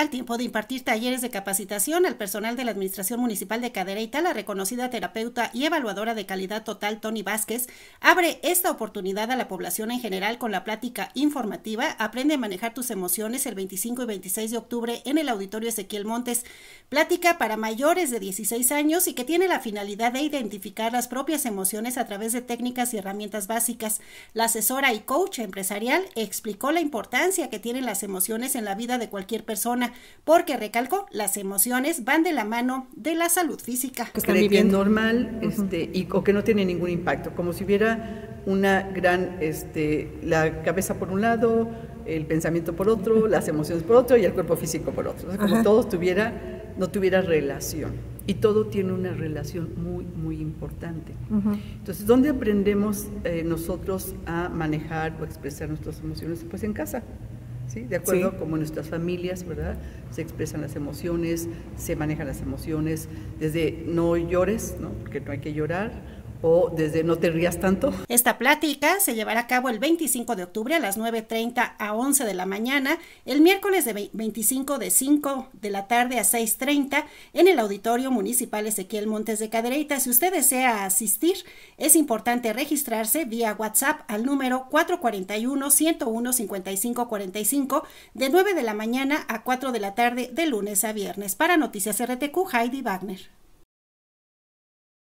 al tiempo de impartir talleres de capacitación al personal de la Administración Municipal de Cadereyta, la reconocida terapeuta y evaluadora de calidad total Tony Vázquez abre esta oportunidad a la población en general con la plática informativa Aprende a manejar tus emociones el 25 y 26 de octubre en el Auditorio Ezequiel Montes. Plática para mayores de 16 años y que tiene la finalidad de identificar las propias emociones a través de técnicas y herramientas básicas. La asesora y coach empresarial explicó la importancia que tienen las emociones en la vida de cualquier persona, porque recalcó, las emociones van de la mano de la salud física. Cree que es normal o que no tiene ningún impacto, como si hubiera una gran, la cabeza por un lado, el pensamiento por otro, las emociones por otro y el cuerpo físico por otro. O sea, como todo no tuviera relación. Y todo tiene una relación muy, muy importante. Entonces, ¿dónde aprendemos nosotros a manejar o expresar nuestras emociones? Pues en casa, ¿sí? De acuerdo, como en nuestras familias, ¿verdad? Se expresan las emociones, se manejan las emociones, desde no llores, ¿no? Porque no hay que llorar, o desde no te rías tanto. Esta plática se llevará a cabo el 25 de octubre a las 9:30 a 11 de la mañana, el miércoles de 25 de 5 de la tarde a 6:30 en el Auditorio Municipal Ezequiel Montes de Cadereyta. Si usted desea asistir, es importante registrarse vía WhatsApp al número 441-101-5545 de 9 de la mañana a 4 de la tarde de lunes a viernes. Para Noticias RTQ, Heidi Wagner.